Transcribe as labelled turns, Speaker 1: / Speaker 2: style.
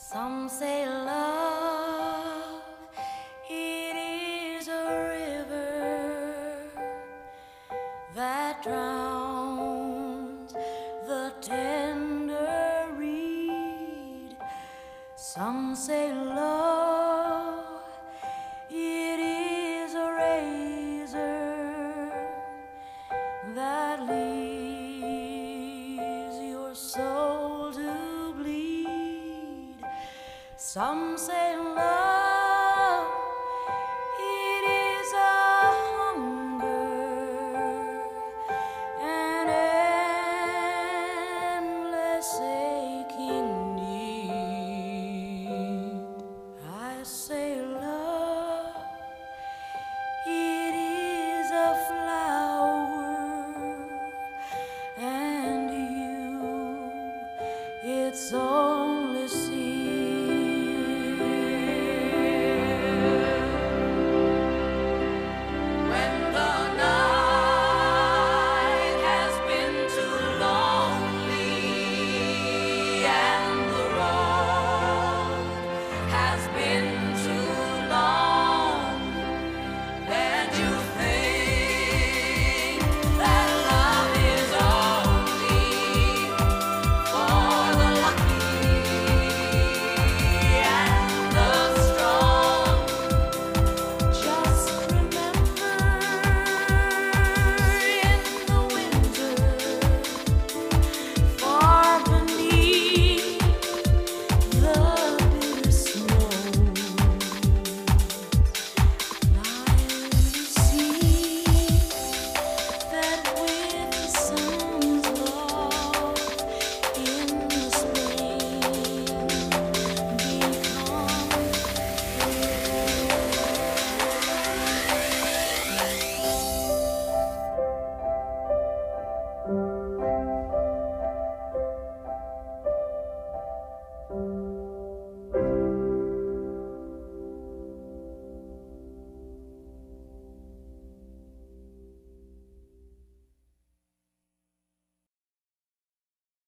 Speaker 1: Some say love, it is a river that drowns the tender reed. Some say love, it is a razor that leaves your soul to bleed. Some say love, it is a hunger, an endless aching need. I say love, it is a flower, and you, it's all